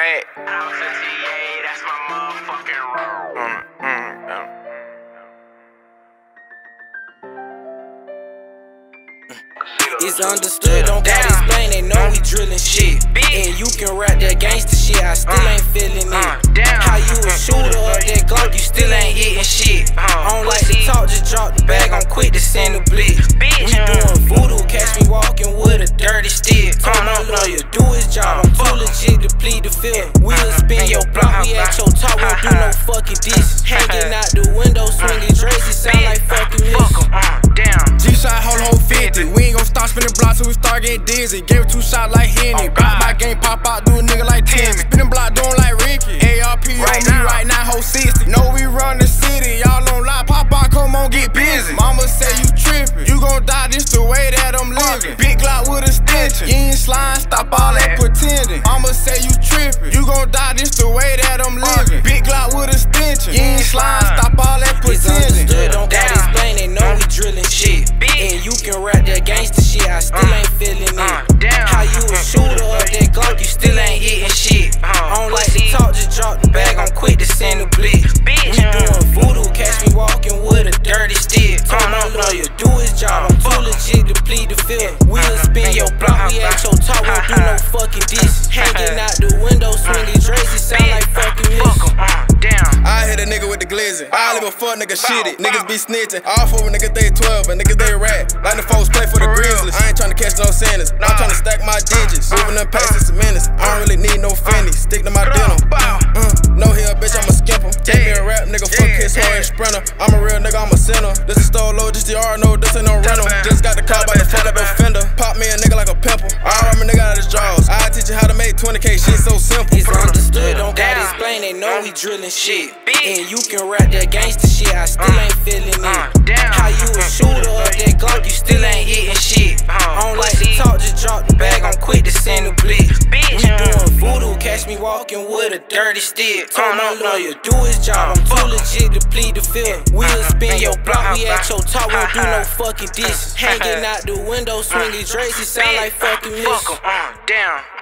Rat. That's my motherfucking road. It's understood, don't gotta explain, they know we drillin' shit. And you can rap that gangsta shit, I still ain't feelin' it. How you a shooter up that Glock, you still ain't hitting shit. I don't like to talk, just drop the bag, I'm quick to send a blitz. We doing voodoo, catch me walking with a dirty stick. Told my lawyer, do his job, I'm too legit to plead the fifth. We'll spin your block, we at your top, won't do no fucking diss. Hanging out the window, swinging Drazy, sound like fucking miss. G-shot, hold 50. We ain't gon' stop spinning blocks till we start getting dizzy. Gave it 2 shots like Henny. Bounce my game, pop out, do a nigga like Timmy. Spinning block, doing like Ricky. ARP on me right now, whole 60. Know we run the city, y'all don't lie. Pop out, come on, get busy. Mama say you trippin', you gon' die, this the way that I'm living. Big Glock with a stench. You ain't slime, stop all that pretending. Mama say you trippin', you gon' die, this the way that I'm living. Big Glock with a stench. You ain't slime, stop all that pretending. Don't gotta explain, they know we drillin' shit. And you can rap that gangsta shit, I still ain't feelin' it. How you a shooter up that Glock, you still ain't hitting shit. I don't like to talk, just drop the bag, I'm quick to send a blitz. We doing voodoo, catch me walking with a dirty stick. Told my lawyer, do his job, I'm too legit to plead the fifth. We'll spin your block, we at your top, won't do no fucking diss. Hanging out the window, swinging Drazy, sound like fucking miss. I hit a nigga with the glizzy. I leave a fuck nigga shitty. Niggas be snitching. All for niggas they 12 and niggas they rat. Like the folks play for the Grizzlies. I ain't tryna catch no sinners. I'm tryna stack my digits. Moving them past it's a menace. I don't really need no Fendi. Stick to my denim. No hill, bitch, I'ma skip him. Take me a rap nigga, fuck his hoe and sprinter. I'm a real nigga, I'm a sinner. This is stole low, just the R, no, this ain't no rental. Just got the car by the fuck up a fender. Pop me a nigga like a pimple. I run a nigga out of his drawers. I teach you how to make 20K, shit so simple. It's understood, don't gotta explain, they know we drillin' shit. And you can rap that gangsta shit, I still ain't feelin' it. How you a shooter up that Glock, you still ain't hitting shit. I don't like to talk, just drop the bag, I'm quick to send a blitz. We doing voodoo, catch me walking with a dirty stick. Told my lawyer, do his job, I'm too legit to plead the fifth. We'll spin your block, we at your top, won't do no fucking diss. Hanging out the window, swinging Drazy, sound like fucking miss.